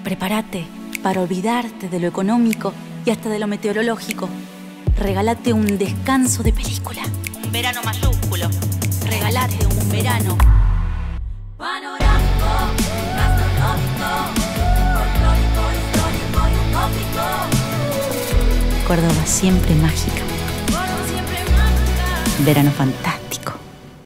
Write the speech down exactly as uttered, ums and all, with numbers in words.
Prepárate para olvidarte de lo económico y hasta de lo meteorológico. Regálate un descanso de película. Un verano mayúsculo. Regálate un verano panorámico, gastronómico, folclórico, histórico y utópico. Córdoba siempre mágica. Córdoba siempre mágica. Verano fantástico.